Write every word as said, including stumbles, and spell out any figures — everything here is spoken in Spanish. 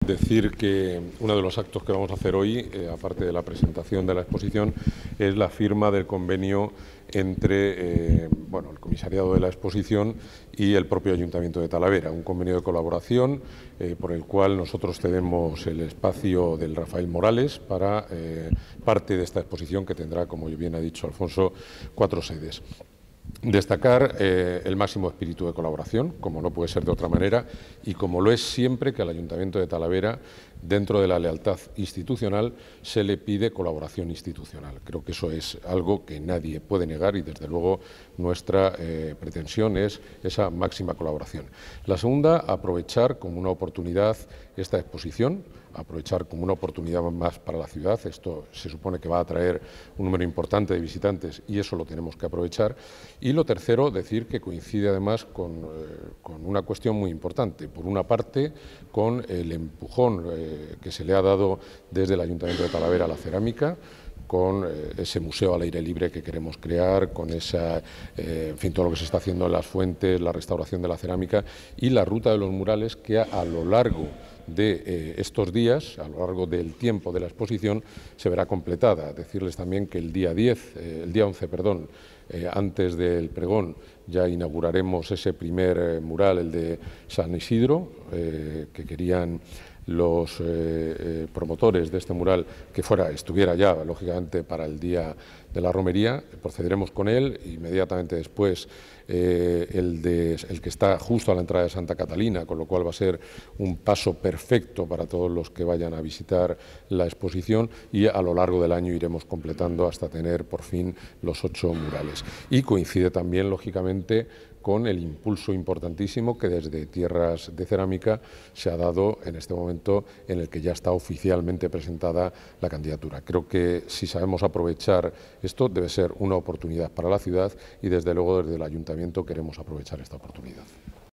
Decir que uno de los actos que vamos a hacer hoy, eh, aparte de la presentación de la exposición, es la firma del convenio entre eh, bueno, el comisariado de la exposición y el propio Ayuntamiento de Talavera, un convenio de colaboración eh, por el cual nosotros cedemos el espacio del Rafael Morales para eh, parte de esta exposición que tendrá, como bien ha dicho Alfonso, cuatro sedes. Destacar eh, el máximo espíritu de colaboración, como no puede ser de otra manera, y como lo es siempre que al Ayuntamiento de Talavera, dentro de la lealtad institucional, se le pide colaboración institucional. Creo que eso es algo que nadie puede negar y, desde luego, nuestra eh, pretensión es esa máxima colaboración. La segunda, aprovechar como una oportunidad esta exposición, aprovechar como una oportunidad más para la ciudad. Esto se supone que va a atraer un número importante de visitantes y eso lo tenemos que aprovechar. Y lo tercero, decir que coincide además con, eh, con una cuestión muy importante. Por una parte, con el empujón eh, que se le ha dado desde el Ayuntamiento de Talavera a la cerámica, con eh, ese museo al aire libre que queremos crear, con esa, eh, en fin, todo lo que se está haciendo en las fuentes, la restauración de la cerámica y la ruta de los murales que a, a lo largo de eh, estos días, a lo largo del tiempo de la exposición, se verá completada. Decirles también que el día diez, eh, el día once, perdón, eh, antes del pregón, ya inauguraremos ese primer eh, mural, el de San Isidro, eh, que querían los eh, eh, promotores de este mural que fuera, estuviera ya, lógicamente, para el día de la romería. Procederemos con él. Inmediatamente después eh, el, de, el que está justo a la entrada de Santa Catalina, con lo cual va a ser un paso perfecto para todos los que vayan a visitar la exposición, y a lo largo del año iremos completando hasta tener por fin los ocho murales. Y coincide también, lógicamente, con el impulso importantísimo que desde Tierras de Cerámica se ha dado en este momento en el que ya está oficialmente presentada la candidatura. Creo que si sabemos aprovechar esto, debe ser una oportunidad para la ciudad y, desde luego, desde el Ayuntamiento queremos aprovechar esta oportunidad.